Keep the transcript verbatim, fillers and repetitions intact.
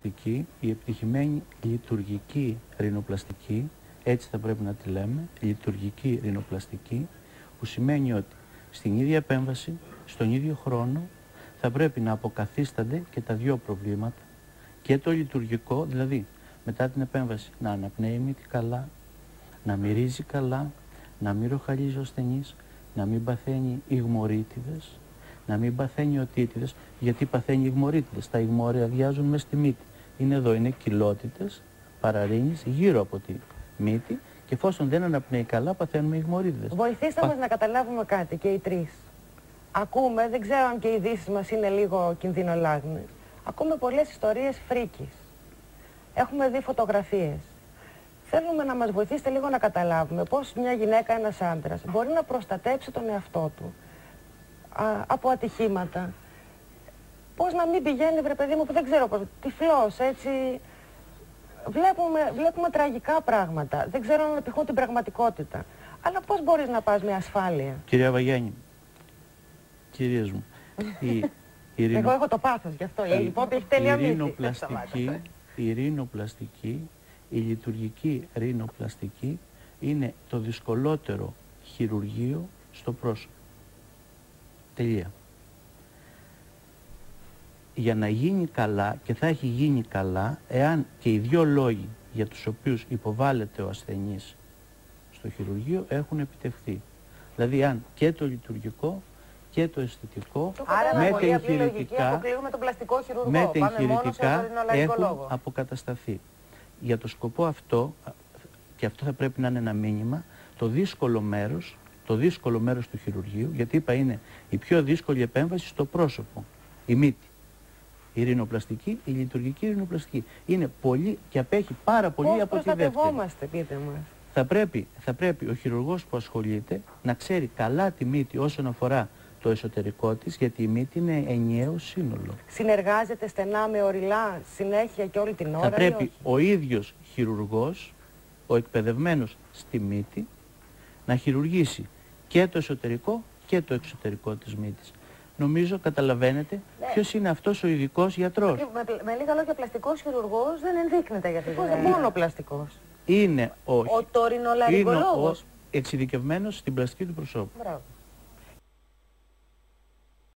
ρινοπλαστική, η επιτυχημένη λειτουργική ρινοπλαστική, έτσι θα πρέπει να τη λέμε, λειτουργική ρινοπλαστική, που σημαίνει ότι στην ίδια επέμβαση, στον ίδιο χρόνο, θα πρέπει να αποκαθίστανται και τα δύο προβλήματα, και το λειτουργικό, δηλαδή μετά την επέμβαση να αναπνέει η μύτη καλά, να μυρίζει καλά, να μην ροχαλίζει ο ασθενής, να μην παθαίνει ιγμωρίτιδες, να μην παθαίνει οτίτιδες, γιατί παθαίνει ιγμωρίτιδες. Τα ιγμόρια αδειάζουν μες στη μύτη. Είναι εδώ, είναι κοιλότητες, παραρρήνης γύρω από τη μύτη και εφόσον δεν αναπνέει καλά παθαίνουμε ιγμωρίτιδες. Βοηθήστε Πα... μας να καταλάβουμε κάτι και οι τρεις. Ακούμε, δεν ξέρω αν και οι ειδήσεις μας είναι λίγο κινδυνολάγνες, ακούμε πολλές ιστορίες φρίκης. Έχουμε δει φωτογραφίες. Θέλουμε να μας βοηθήσετε λίγο να καταλάβουμε πώς μια γυναίκα, ένας άντρας μπορεί να προστατέψει τον εαυτό του α, από ατυχήματα. Πώς να μην πηγαίνει, βρε παιδί μου, που δεν ξέρω πώς, τυφλός, έτσι. Βλέπουμε, βλέπουμε τραγικά πράγματα. Δεν ξέρω αν επιχούν την πραγματικότητα. Αλλά πώς μπορείς να πας με ασφάλεια? Κυρία Βαγιάννη, κυρίες μου, η, η ρινο... εγώ έχω το πάθος γι' αυτό. Η, η, η ρινοπλαστική, η ρινοπλαστική, η λειτουργική ρινοπλαστική είναι το δυσκολότερο χειρουργείο στο πρόσωπο. Τελεία. Για να γίνει καλά, και θα έχει γίνει καλά, εάν και οι δύο λόγοι για τους οποίους υποβάλλεται ο ασθενής στο χειρουργείο έχουν επιτευχθεί. Δηλαδή αν και το λειτουργικό και το αισθητικό Άρα, με τα εγχειρητικά, τον πλαστικό χειρουργό. με τα Πάμε εγχειρητικά έχουν λόγο. αποκατασταθεί. Για το σκοπό αυτό, και αυτό θα πρέπει να είναι ένα μήνυμα, το δύσκολο μέρος, το δύσκολο μέρος του χειρουργείου, γιατί είπα είναι η πιο δύσκολη επέμβαση στο πρόσωπο, η μύτη. Η ρινοπλαστική, η λειτουργική ρινοπλαστική. Είναι πολύ και απέχει πάρα πολύ Πώς από τη δεύτερη. Πώς προστατευόμαστε, πείτε μας. Θα πρέπει, θα πρέπει ο χειρουργός που ασχολείται να ξέρει καλά τη μύτη όσον αφορά το εσωτερικό της, γιατί η μύτη είναι ενιαίο σύνολο. Συνεργάζεται στενά με οριλά συνέχεια και όλη την ώρα? Θα πρέπει ο ίδιος χειρουργός, ο εκπαιδευμένος στη μύτη, να χειρουργήσει και το εσωτερικό και το εξωτερικό της μύτης. Νομίζω καταλαβαίνετε ναι. ποιος είναι αυτός ο ειδικός γιατρός. Με, με λίγα λόγια, πλαστικός χειρουργός δεν ενδείκνεται για τη δουλειά. Μόνο πλαστικός. Είναι ο, ο τωρινολαριγκολόγος. εξειδικευμένος στην πλαστική του προσώπου. Μπράβο.